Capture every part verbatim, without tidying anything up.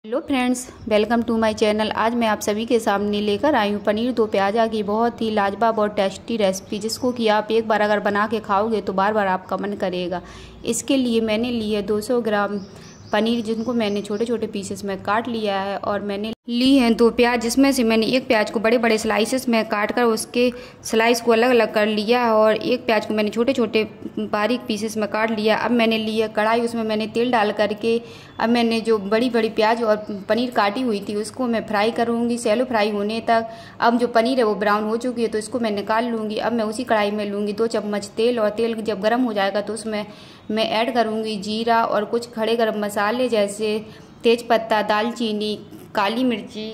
Hello friends, welcome to my channel. आज मैं आप सभी के सामने लेकर आई हूँ पनीर दो प्याज़ा की बहुत ही लाजवाब और टेस्टी रेसिपी, जिसको कि आप एक बार अगर बना के खाओगे तो बार बार आपका मन करेगा। इसके लिए मैंने लिए दो सौ ग्राम पनीर, जिनको मैंने छोटे छोटे पीसेस में काट लिया है, और मैंने ली हैं दो प्याज, जिसमें से मैंने एक प्याज को बड़े बड़े स्लाइसेस में काट कर उसके स्लाइस को अलग अलग कर लिया है, और एक प्याज को मैंने छोटे छोटे बारीक पीसेस में काट लिया। अब मैंने लिया कढ़ाई, उसमें मैंने तेल डाल करके अब मैंने जो बड़ी बड़ी प्याज और पनीर काटी हुई थी उसको मैं फ्राई करूँगी, सैलो फ्राई होने तक। अब जो पनीर है वो ब्राउन हो चुकी है तो इसको मैं निकाल लूँगी। अब मैं उसी कढ़ाई में लूँगी दो चम्मच तेल, और तेल जब गर्म हो जाएगा तो उसमें मैं ऐड करूँगी जीरा और कुछ खड़े गरम मसाले जैसे तेज़पत्ता, दालचीनी, काली मिर्ची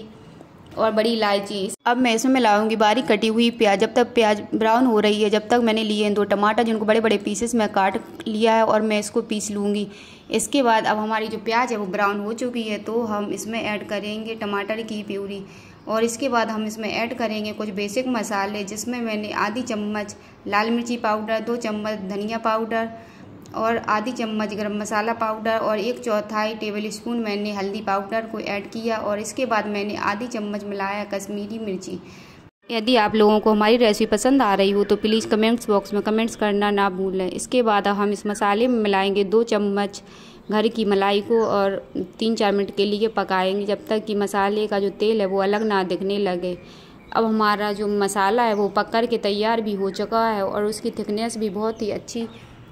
और बड़ी इलायची। अब मैं इसमें मिलाऊंगी बारीक कटी हुई प्याज। जब तक प्याज ब्राउन हो रही है जब तक मैंने लिए हैं दो टमाटर, जिनको बड़े बड़े पीसेस में काट लिया है, और मैं इसको पीस लूँगी। इसके बाद अब हमारी जो प्याज है वो ब्राउन हो चुकी है तो हम इसमें ऐड करेंगे टमाटर की प्यूरी, और इसके बाद हम इसमें ऐड करेंगे कुछ बेसिक मसाले, जिसमें मैंने आधी चम्मच लाल मिर्ची पाउडर, दो चम्मच धनिया पाउडर और आधी चम्मच गरम मसाला पाउडर और एक चौथाई टेबल स्पून मैंने हल्दी पाउडर को ऐड किया, और इसके बाद मैंने आधी चम्मच मिलाया कश्मीरी मिर्ची। यदि आप लोगों को हमारी रेसिपी पसंद आ रही हो तो प्लीज़ कमेंट्स बॉक्स में कमेंट्स करना ना भूलें। इसके बाद हम इस मसाले में मिलाएंगे दो चम्मच घर की मलाई को, और तीन चार मिनट के लिए पकाएंगे जब तक कि मसाले का जो तेल है वो अलग ना दिखने लगे। अब हमारा जो मसाला है वो पक कर के तैयार भी हो चुका है, और उसकी थिकनेस भी बहुत ही अच्छी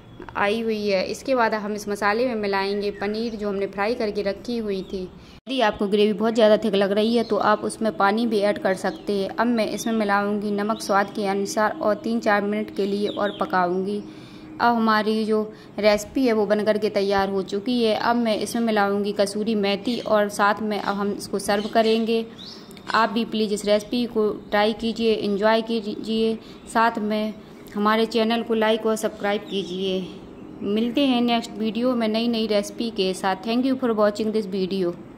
आई हुई है। इसके बाद हम इस मसाले में मिलाएंगे पनीर जो हमने फ्राई करके रखी हुई थी। यदि आपको ग्रेवी बहुत ज़्यादा थिक लग रही है तो आप उसमें पानी भी ऐड कर सकते हैं। अब मैं इसमें मिलाऊंगी नमक स्वाद के अनुसार, और तीन चार मिनट के लिए और पकाऊंगी। अब हमारी जो रेसिपी है वो बनकर के तैयार हो चुकी है। अब मैं इसमें मिलाऊंगी कसूरी मेथी, और साथ में अब हम इसको सर्व करेंगे। आप भी प्लीज़ इस रेसिपी को ट्राई कीजिए, एंजॉय कीजिए, साथ में हमारे चैनल को लाइक और सब्सक्राइब कीजिए। मिलते हैं नेक्स्ट वीडियो में नई नई रेसिपी के साथ। Thank you for watching this video.